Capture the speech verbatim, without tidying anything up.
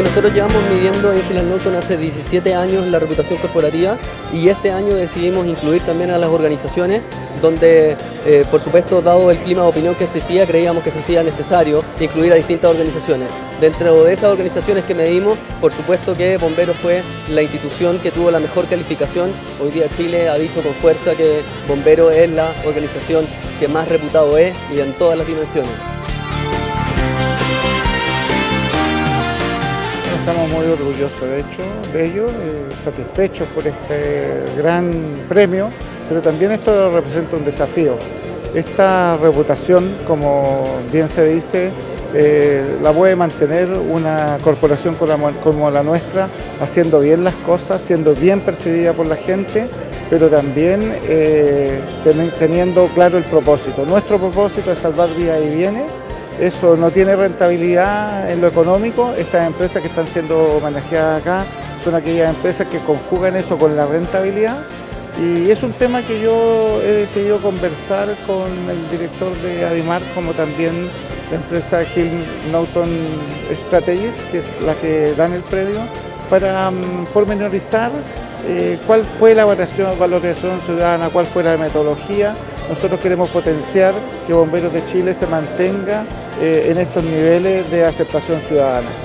nosotros llevamos midiendo en Hill and Knowlton hace diecisiete años la reputación corporativa y este año decidimos incluir también a las organizaciones donde, eh, por supuesto, dado el clima de opinión que existía, creíamos que se hacía necesario incluir a distintas organizaciones. Dentro de esas organizaciones que medimos, por supuesto que Bomberos fue la institución que tuvo la mejor calificación. Hoy día Chile ha dicho con fuerza que Bomberos es la organización que más reputado es y en todas las dimensiones. Estamos muy orgullosos de hecho de ello, eh, satisfechos por este gran premio, pero también esto representa un desafío. Esta reputación, como bien se dice, eh, la puede mantener una corporación como la nuestra, haciendo bien las cosas, siendo bien percibida por la gente, pero también eh, teniendo claro el propósito. Nuestro propósito es salvar vidas y bienes. Eso no tiene rentabilidad en lo económico. Estas empresas que están siendo manejadas acá son aquellas empresas que conjugan eso con la rentabilidad, y es un tema que yo he decidido conversar con el director de Adimar, como también la empresa Hill and Knowlton Strategies, que es la que dan el premio, para um, pormenorizar eh, cuál fue la valoración, valoración ciudadana, cuál fue la metodología. Nosotros queremos potenciar que Bomberos de Chile se mantenga eh, en estos niveles de aceptación ciudadana.